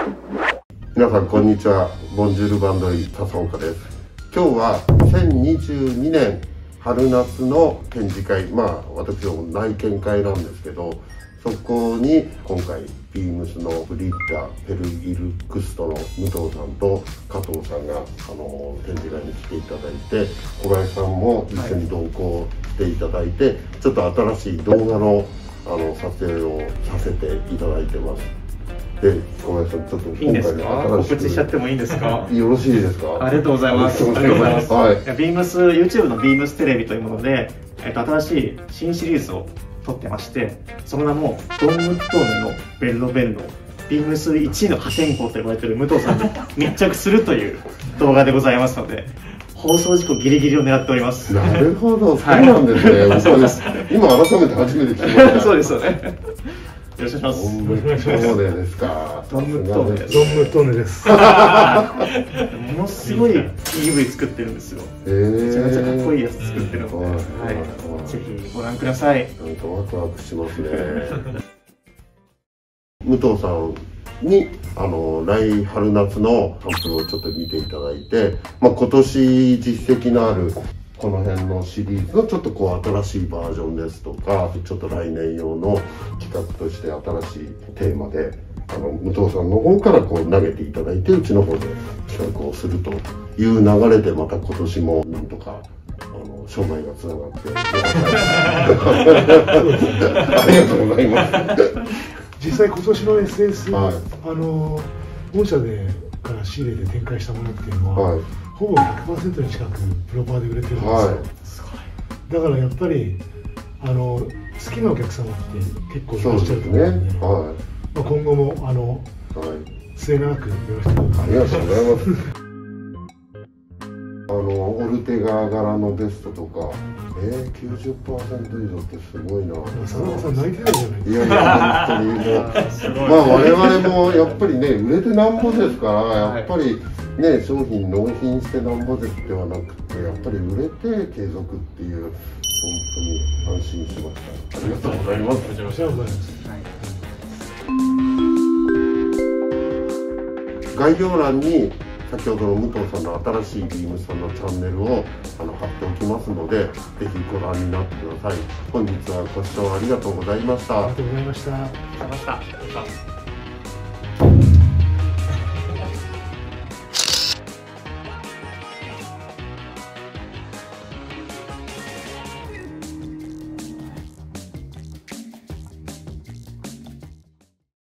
皆さんこんにちは。ボンジュールバンドイ笹岡です。今日は2022年春夏の展示会、私の内見会なんですけど、そこに今回ビームスのブリッダペルイルクストの武藤さんと加藤さんが展示会に来ていただいて、小林さんも一緒に同行していただいて、ちょっと新しい動画の撮影をさせていただいてます。で、小林さん、ちょっと今回いいんですか？告知しちゃってもいいんですか？ よろしいですか？ ありがとうございます。ありがとうございます。 はい、 ビームス YouTube のビームステレビというもので、新しい新シリーズを撮ってまして、その名もドンムットーネのベルロベンロ、ビームス1位の破天荒と呼ばれている武藤さんに密着するという動画でございますので、放送時刻ギリギリを狙っております。 なるほど、そうなんですね。そうです。今改めて初めて聞きました。 そうですよね。よろしくお願いします。 ドンムットーネですか。 ドンムットーネです。 ドンムットーネです。 ものすごい PV 作ってるんですよ。めちゃめちゃかっこいいやつ作ってるので、はい、ぜひご覧ください。 なんかワクワクしますね。武藤さんに来春夏のサンプルをちょっと見ていただいて、今年実績のあるこの辺のシリーズのちょっと新しいバージョンですとか、ちょっと来年用の企画として新しいテーマで武藤さんの方から投げていただいて、うちの方で企画をするという流れで、また今年もなんとか商売がつながってありがとうございます。 実際今年の SS、 はい、 本社でから仕入れて展開したものっていうのは、はい、ほぼ 100% に近くプロパーで売れてるんですよ、はい、だからやっぱり好きなお客様って結構いらっしゃると思うんで、ね、はい、今後も末永くよろしくお願いします。 ありがとうございます。オルテガ柄のベストとか、90% 以上ってすごいな。 佐野さん泣いてないじゃないですか。 いやいや、本当にもう我々もやっぱりね、売れてなんぼですから、やっぱりね、商品納品してなんぼですではなくて、やっぱり売れて継続っていう、本当に安心しました。ありがとうございます。 ありがとうございます。 概要欄に先ほどの武藤さんの新しいビームさんのチャンネルを貼っておきますので、ぜひご覧になってください。本日はご視聴ありがとうございました。 ありがとうございました。 ありがとうございました。